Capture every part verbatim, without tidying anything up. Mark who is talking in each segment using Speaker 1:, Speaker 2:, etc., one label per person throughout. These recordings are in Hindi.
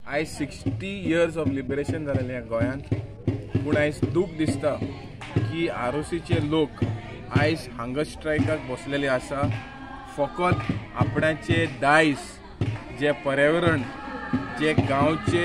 Speaker 1: आयज सिक्स्टी इयर्स ऑफ लिबरेशन जालेले ह्या गोंयांत, पूण आयज दूख दिसता की आरोसीचे लोक आयज हंगर स्ट्रायकाक बसलेले आसा फकत आपणाचे दायज, जे पर्यावरण, जे गांवचे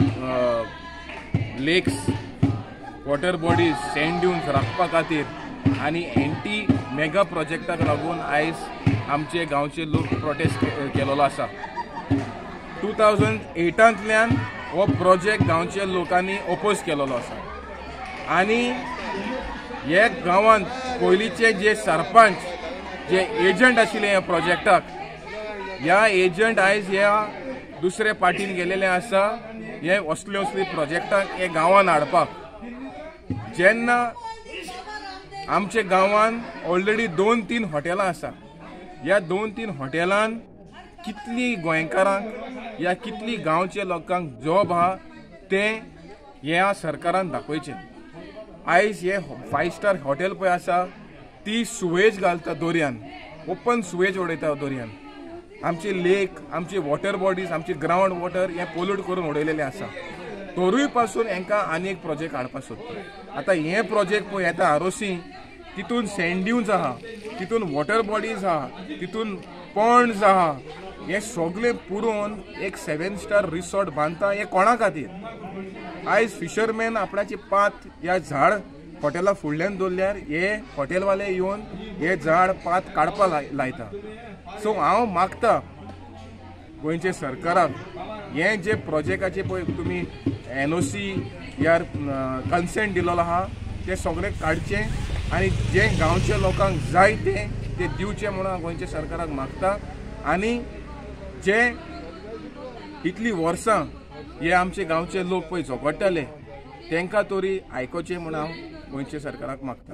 Speaker 1: lakes, water bodies, sand dunes राखपा खातीर आनी एंटी मेगा प्रोजेक्टाक लागून आयज आमचे गांवचे लोक प्रोटेस्ट केलेलो आसा. टू थावजंड एटांतल्यान हो प्रोजेक्ट गांवच्या लोकांनी ओपोज केलेलो आसा आनी हे गांवांत पयलींचे जे सरपंच, जे एजंट आशिल्ले ह्या प्रोजेक्टाक, ह्या एजंट आयज ह्या दुसऱ्या पार्टीन गेलेले आसा हे असले असले प्रोजेक्टाक हे गांवांत हाडपाक. जेन्ना आमच्या गांवांत ऑलरेडी दोन तीन हॉटेलां आसा, ह्या दोन तीन हॉटेलांत कितली गोंयकारांक या कितली गांवच्या लोकांक जॉब आहा तें ह्या सरकारान दाखोवचें. आयज हे फायव स्टार हॉटेल पळय आसा ती सुवेज घालता दर्यान, ओपन सुवेज उडयता दर्यान. आमचे लेक, आमचे वॉटर बॉडीज, आमचे ग्रावंड वॉटर हे पोल्यूट करून उडयलेले आसा. तोरूय पासून हांकां आनी एक प्रोजेक्ट हाडपाक सोदता. आतां हे प्रोजेक्ट पळय येता आरोसी, तितून सँड ड्यून्स आहा, तितून वॉटर बॉडीज आहा, तितून पॉन्ड्स आहा, हे सगळे पुरोवन एक सेवन स्टार रिसॉर्ट बांदता. हे कोणा खातीर? आयज फिशरमॅन आपणाची पात ह्या झाड हॉटेला फुडल्यान दवरल्यार हे हॉटेलवाले येवन हे झाड पात काडपा लायता. सो हांव मागता गोंयचे सरकाराक हे जे प्रोजेक्टाचे पळय तुमी एनओसी यार कन्सेंट दिलेलो आहा ते सगळे काडचे आनी जे गांवच्या लोकांक जाय ते ते दिवचे म्हणून गोंयच्या सरकाराक मागता. आनी जे इतली वर्सां हे आमचे गांवचे लोक पळय झगडटाले तांकां तरी आयकोचें म्हणून हांव गोंयच्या सरकाराक मागता.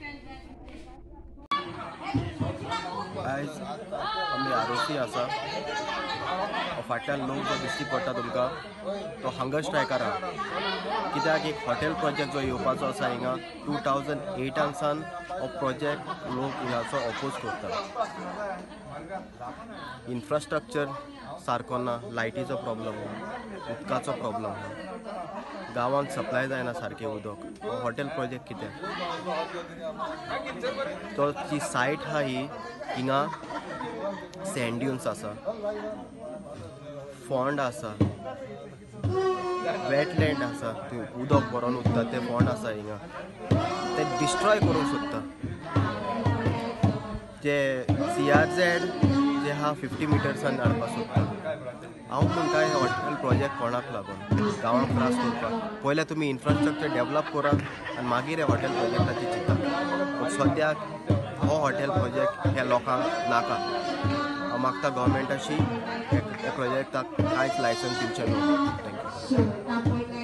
Speaker 2: आयज आमी आरोसी आसा, फाटल्यान लोक जो दिश्टी पडटा तुमकां तो हंगर स्ट्रायकार आहा. कित्याक एक हॉटेल प्रोजेक्ट जो येवपाचो आसा हिंगा टू थावजंड एटान सान हो प्रोजेक्ट लोक हिंगाचो ऑपोज करता. इन्फ्रास्ट्रक्चर सारको ना, लायटीचो प्रॉब्लम ना, उदकाचो प्रॉब्लम ना, गांवांत सप्लाय जायना सारकें उदक. हो हॉटेल प्रोजेक्ट कित्याक? तो जी सायट आहा ही हिंगा सँड ड्यून्स आसा, फॉंड आसा, वेटलँड आसा, थंय उदक भरोन उरता ते फॉंड आसा हिंगा, ते डिस्ट्रॉय करूंक सोदता. जे सी आर झेड जे आहा फिफ्टी मिटर्सान हाडपाक सोदता. हांव म्हणटा हे हॉटेल प्रोजेक्ट कोणाक लागून? गांवांक त्रास करपाक. पयले तुमी इन्फ्रास्ट्रक्चर डेवलप करात आनी मागीर हे हॉटेल प्रोजेक्टाची चिंता. पूण सद्याक हो हॉटेल प्रोजेक्ट ह्या लोकांक नाका. हांव मागता गोवोरमेंटाची हे प्रोजेक्टाक कांयच लायसन्स दिवचें न्हू. थँक्यू.